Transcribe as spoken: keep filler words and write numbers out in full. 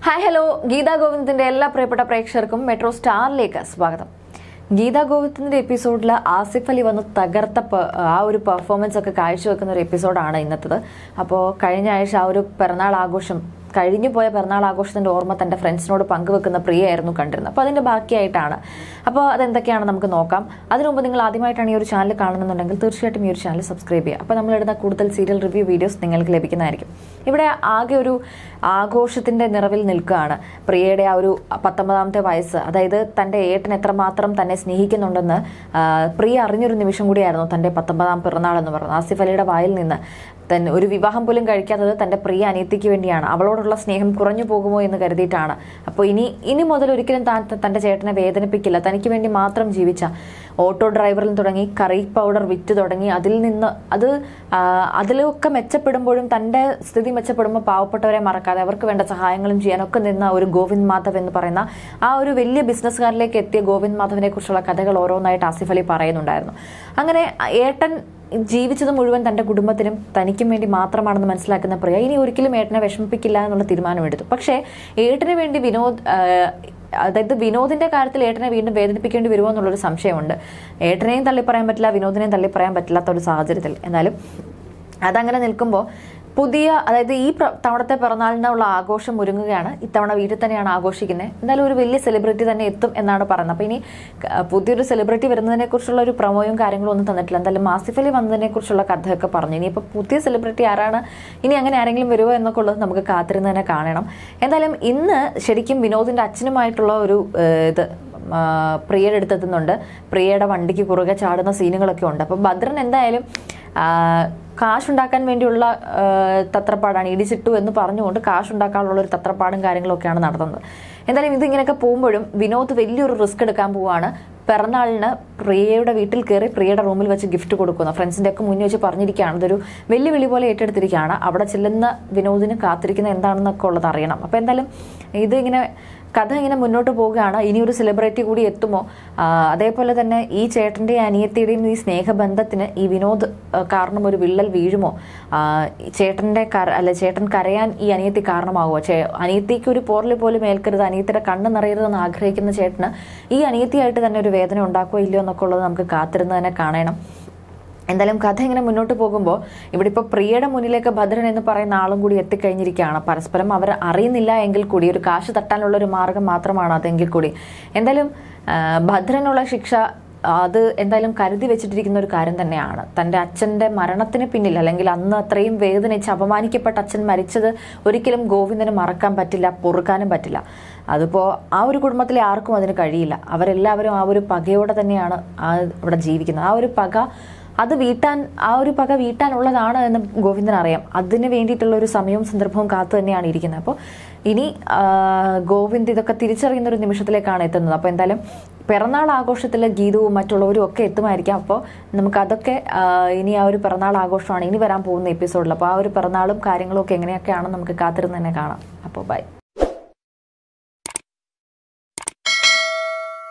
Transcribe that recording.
Hi hello Gita ഗോവിന്ദിന്റെ എല്ലാ പ്രിയപ്പെട്ട പ്രേക്ഷകർക്കും മെട്രോ സ്റ്റാറിലേക്ക് സ്വാഗതം. ഗീതാ ഗോവിന്ദിന്റെ എപ്പിസോഡിൽ ആസിഫ് അലി വന്ന് തകർത്ത ആ ഒരു പെർഫോമൻസ് ഒക്കെ കാഴ്ചവെക്കുന്ന ഒരു എപ്പിസോഡാണ് ഇന്നത്തത്. അപ്പോൾ കഴിഞ്ഞ ആഴ്ച ആ ഒരു പിറന്നാൾ ആഘോഷം കഴിഞ്ഞു പോയ പിറന്നാൾ ആഘോഷത്തിന്റെ ഓർമ്മ തന്റെ ഫ്രണ്ട്സിനോട് പങ്കുവെക്കുന്ന പ്രിയയായിരുന്നു കണ്ടിരുന്നത്. അപ്പോൾ അതിന്റെ ബാക്കിയായിട്ടാണ്. അപ്പോൾ അതെന്തൊക്കെയാണ് നമുക്ക് നോക്കാം. അതിനു മുമ്പ് നിങ്ങൾ ആദ്യമായിട്ടാണ് ഈ ഒരു ചാനൽ കാണുന്നുണ്ടെങ്കിൽ തീർച്ചയായിട്ടും ഈ ഒരു ചാനൽ സബ്സ്ക്രൈബ് ചെയ്യുക. അപ്പോൾ നമ്മളിടുന്ന കൂടുതൽ സീരിയൽ റിവ്യൂ വീഡിയോസ് നിങ്ങൾക്ക് ലഭിക്കുന്നതായിരിക്കും. ഇവിടെ ആകെ ഒരു ആഘോഷത്തിന്റെ നിറവിൽ നിൽക്കുകയാണ്. പ്രിയയുടെ ആ ഒരു പത്തൊമ്പതാമത്തെ വയസ്സ്, അതായത് തന്റെ ഏട്ടൻ എത്രമാത്രം തന്നെ സ്നേഹിക്കുന്നുണ്ടെന്ന് പ്രിയ അറിഞ്ഞൊരു നിമിഷം കൂടിയായിരുന്നു തന്റെ പത്തൊമ്പതാം പിറന്നാൾ എന്ന് പറയുന്നത്. ആസിഫ് അലിയുടെ വായിൽ നിന്ന് തന്നെ ഒരു വിവാഹം പോലും കഴിക്കാത്തത് തന്റെ പ്രിയ അനിയത്തിക്ക് വേണ്ടിയാണ്. അവളോടുള്ള സ്നേഹം കുറഞ്ഞു പോകുമോ എന്ന് കരുതിയിട്ടാണ്. അപ്പോൾ ഇനി ഇനി മുതൽ ഒരിക്കലും താൻ തന്റെ ചേട്ടനെ വേദനിപ്പിക്കില്ല, തനിക്ക് വേണ്ടി മാത്രം ജീവിച്ച ഓട്ടോ ഡ്രൈവറിൽ തുടങ്ങി കറി പൗഡർ വിറ്റ് തുടങ്ങി അതിൽ നിന്ന് അത് അതിലൊക്കെ മെച്ചപ്പെടുമ്പോഴും തന്റെ സ്ഥിതി മെച്ചപ്പെടുമ്പോൾ പാവപ്പെട്ടവരെ മറക്കാതെ അവർക്ക് വേണ്ട സഹായങ്ങളും ചെയ്യാനൊക്കെ നിന്ന ഒരു ഗോവിന്ദ് മാധവ് എന്ന് പറയുന്ന ആ ഒരു വലിയ ബിസിനസ്സുകാരിലേക്ക് എത്തിയ ഗോവിന്ദ് മാധവിനെ കുറിച്ചുള്ള കഥകൾ ഓരോന്നായിട്ട് ആസിഫ് അലി പറയുന്നുണ്ടായിരുന്നു. അങ്ങനെ ഏട്ടൻ ജീവിച്ചത് മുഴുവൻ തന്റെ കുടുംബത്തിനും തനിക്കും വേണ്ടി മാത്രമാണെന്ന് മനസ്സിലാക്കുന്ന പ്രിയ ഇനി ഒരിക്കലും ഏട്ടനെ വിഷമിപ്പിക്കില്ല എന്നുള്ള തീരുമാനമെടുത്തു. പക്ഷേ ഏട്ടന് വേണ്ടി വിനോദ് അതായത് വിനോദിന്റെ കാര്യത്തിൽ ഏട്ടനെ വീണ്ടും വേദനിപ്പിക്കേണ്ടി വരുമോ എന്നുള്ളൊരു സംശയമുണ്ട്. ഏട്ടനെയും തള്ളിപ്പറയാൻ പറ്റില്ല, വിനോദിനെയും തള്ളിപ്പറയാൻ പറ്റില്ലാത്ത ഒരു സാഹചര്യത്തിൽ എന്നാലും അതങ്ങനെ നിൽക്കുമ്പോൾ പുതിയ അതായത് ഈ തവണത്തെ പിറന്നാളിനുള്ള ആഘോഷം ഒരുങ്ങുകയാണ്. ഇത്തവണ വീട്ടിൽ തന്നെയാണ് ആഘോഷിക്കുന്നത്. എന്തായാലും ഒരു വലിയ സെലിബ്രിറ്റി തന്നെ എത്തും എന്നാണ് പറയുന്നത്. അപ്പോൾ ഇനി പുതിയൊരു സെലിബ്രിറ്റി വരുന്നതിനെ കുറിച്ചുള്ള ഒരു പ്രൊമോയും കാര്യങ്ങളും ഒന്നും തന്നിട്ടില്ല. എന്തായാലും ആസിഫ് അലി വന്നതിനെ കുറിച്ചുള്ള കഥയൊക്കെ പറഞ്ഞു. ഇനിയിപ്പോൾ പുതിയ സെലിബ്രിറ്റി ആരാണ്, ഇനി അങ്ങനെ ആരെങ്കിലും വരുമോ എന്നൊക്കെ ഉള്ളത് നമുക്ക് കാത്തിരുന്ന് തന്നെ കാണണം. എന്തായാലും ഇന്ന് ശരിക്കും വിനോദിന്റെ അച്ഛനുമായിട്ടുള്ള ഒരു ഇത് പ്രിയയുടെ അടുത്തെത്തുന്നുണ്ട്. പ്രിയയുടെ വണ്ടിക്ക് കുറുകെ ചാടുന്ന സീനുകളൊക്കെ ഉണ്ട്. അപ്പോൾ ഭദ്രൻ എന്തായാലും കാശുണ്ടാക്കാൻ വേണ്ടിയുള്ള തത്രപ്പാടാണ്, ഇടിച്ചിട്ടു എന്ന് പറഞ്ഞുകൊണ്ട് കാശുണ്ടാക്കാനുള്ള ഒരു തത്രപ്പാടും കാര്യങ്ങളൊക്കെയാണ് നടത്തുന്നത്. എന്തായാലും ഇതിങ്ങനെയൊക്കെ പോകുമ്പോഴും വിനോദ് വലിയൊരു റിസ്ക് എടുക്കാൻ പോവുകയാണ്. പിറന്നാളിന് പ്രിയയുടെ വീട്ടിൽ കയറി പ്രിയയുടെ റൂമിൽ വെച്ച് ഗിഫ്റ്റ് കൊടുക്കുന്ന ഫ്രണ്ട്സിൻ്റെ ഒക്കെ മുന്നിൽ വെച്ച് പറഞ്ഞിരിക്കുകയാണ്. ഇതൊരു വെല്ലുവിളി പോലെ ഏറ്റെടുത്തിരിക്കുകയാണ്. അവിടെ ചെല്ലുന്ന വിനോദിന് കാത്തിരിക്കുന്ന എന്താണെന്നൊക്കെ ഉള്ളത് അറിയണം. അപ്പോൾ എന്തായാലും ഇതിങ്ങനെ കഥ ഇങ്ങനെ മുന്നോട്ട് പോവുകയാണ്. ഇനി ഒരു സെലിബ്രിറ്റി കൂടി എത്തുമോ, അതേപോലെ തന്നെ ഈ ചേട്ടൻ്റെയും അനിയത്തിയുടെയും ഈ സ്നേഹബന്ധത്തിന് ഈ വിനോദ് കാരണം ഒരു വിള്ളൽ വീഴുമോ, ചേട്ടൻ്റെ കര അല്ല ചേട്ടൻ കരയാൻ ഈ അനിയത്തി കാരണമാകുമോ, ചേ അനിയത്തിക്ക് ഒരു പോറൽ പോലും ഏൽക്കരുത്, അനിയത്തിയുടെ കണ്ണ് നിറയരുതെന്ന് ആഗ്രഹിക്കുന്ന ചേട്ടന് ഈ അനിയത്തിയായിട്ട് തന്നെ ഒരു വേദന ഉണ്ടാക്കുകയോ ഇല്ലയോ എന്നൊക്കെ ഉള്ളത് നമുക്ക് കാത്തിരുന്ന് തന്നെ കാണണം. എന്തായാലും കഥ ഇങ്ങനെ മുന്നോട്ട് പോകുമ്പോൾ ഇവിടെ ഇപ്പോൾ പ്രിയയുടെ മുന്നിലേക്ക് ഭദ്രൻ എന്ന് പറയുന്ന ആളും കൂടി എത്തിക്കഴിഞ്ഞിരിക്കുകയാണ്. പരസ്പരം അവർ അറിയുന്നില്ല എങ്കിൽ കൂടി ഒരു കാശ് തട്ടാനുള്ള ഒരു മാർഗം മാത്രമാണ് അതെങ്കിൽ കൂടി എന്തായാലും ഭദ്രനുള്ള ശിക്ഷ അത് എന്തായാലും കരുതി വെച്ചിട്ടിരിക്കുന്ന ഒരു കാര്യം തന്നെയാണ്. തൻ്റെ അച്ഛൻ്റെ മരണത്തിന് പിന്നിൽ അല്ലെങ്കിൽ അന്ന് അത്രയും വേദനിച്ച് അപമാനിക്കപ്പെട്ട അച്ഛൻ മരിച്ചത് ഒരിക്കലും ഗോവിന്ദന് മറക്കാൻ പറ്റില്ല, പൊറുക്കാനും പറ്റില്ല. അതിപ്പോൾ ആ ഒരു കുടുംബത്തിലെ ആർക്കും അതിന് കഴിയില്ല. അവരെല്ലാവരും ആ ഒരു പകയോടെ തന്നെയാണ് ആ ഇവിടെ ജീവിക്കുന്നത്. ആ ഒരു പക അത് വീട്ടാൻ ആ ഒരു പക വീട്ടാനുള്ളതാണ് എന്ന് ഗോവിന്ദൻ അറിയാം. അതിന് വേണ്ടിയിട്ടുള്ള ഒരു സമയവും സന്ദർഭവും കാത്തു തന്നെയാണ് ഇരിക്കുന്നത്. അപ്പോൾ ഇനി ഗോവിന്ദ് ഇതൊക്കെ തിരിച്ചറിയുന്ന ഒരു നിമിഷത്തിലേക്കാണ് എത്തുന്നത്. അപ്പോൾ എന്തായാലും പിറന്നാൾ ആഘോഷത്തിൽ ഗീതവും മറ്റുള്ളവരും ഒക്കെ എത്തുമായിരിക്കാം. അപ്പോൾ നമുക്കതൊക്കെ ഇനി ആ ഒരു പിറന്നാൾ ആഘോഷമാണ് ഇനി വരാൻ പോകുന്ന എപ്പിസോഡിൽ. അപ്പോൾ ആ ഒരു പിറന്നാളും കാര്യങ്ങളും ഒക്കെ എങ്ങനെയൊക്കെയാണെന്ന് നമുക്ക് കാത്തിരുന്ന് തന്നെ കാണാം. അപ്പോൾ ബൈ.